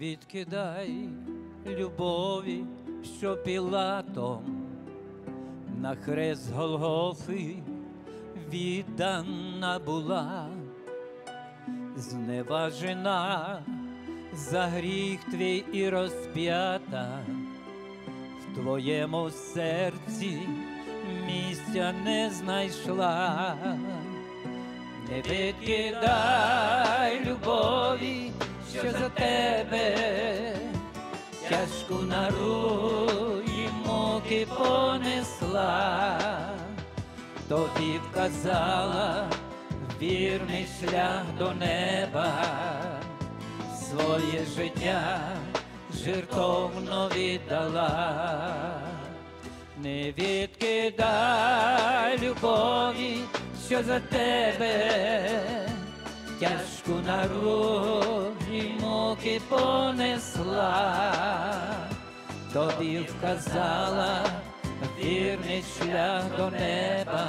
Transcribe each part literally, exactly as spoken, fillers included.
відкидай любові, що Пілатом на хрест Голгофи віддана була, зневажена за гріх твій і розп'ята. В твоєму серці місця не знайшла. Не відкидай любові, що за тебе тяжку нару і муки понесла. Тобі вказала вірний шлях до неба, своє життя жертовно віддала. Не відкидай любові, що за тебе тяжку нару і муки понесла. Тобі вказала вірний шлях до неба,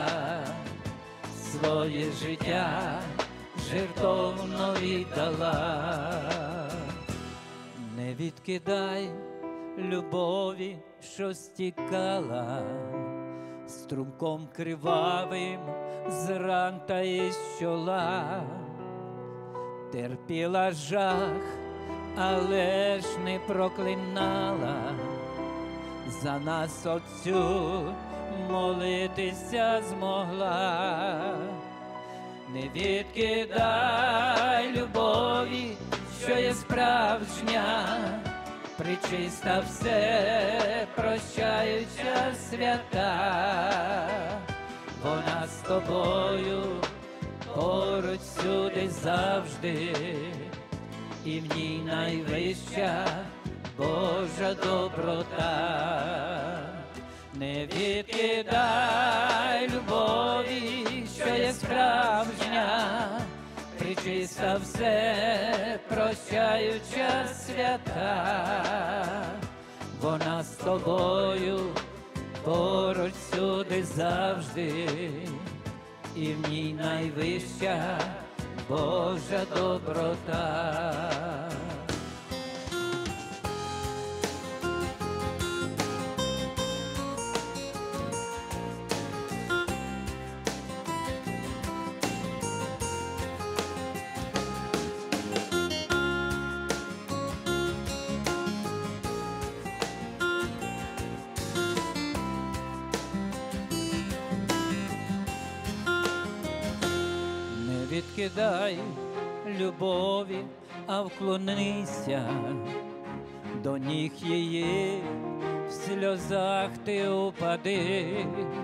своє життя жертовно віддала. Не відкидай любові, що стікала струмком кривавим з ран та із чола. Терпіла жах, але ж не проклинала, за нас Отцю молитися змогла. Не відкидай любові, що є справжня, пречиста все прощаюча свята. Вона з тобою поруч всюди завжди, і в ній найвища Божа доброта. Не відкидай любові, що є справжня, пречиста все прощаюча свята. Вона з тобою поруч всюди завжди, і в ній найвища Божа доброта. Відкидай любові, а вклонися до ніг її, в сльозах ти упади.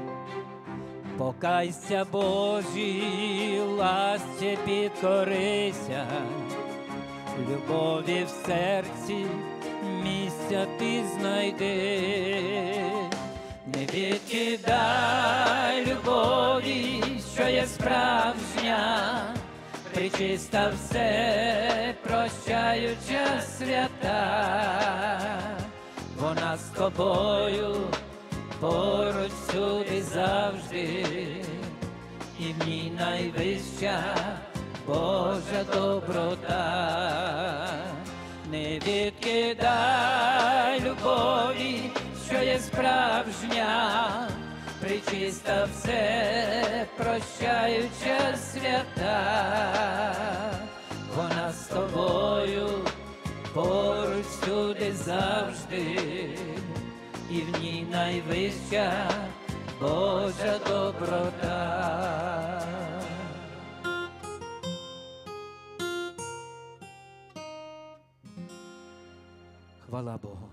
Покайся Божій ласці, підкорися, любові в серці місця ти знайди. Не відкидай любові, що є справжня, пречиста все прощаюча свята. Вона з тобою поруч всюди завжди, і в ній найвища Божа доброта. Не відкидай любові, що є справжня, пречиста все прощаюча свята. Вона з тобою поруч всюди завжди, і в ній найвища Божа доброта. Хвала Богу.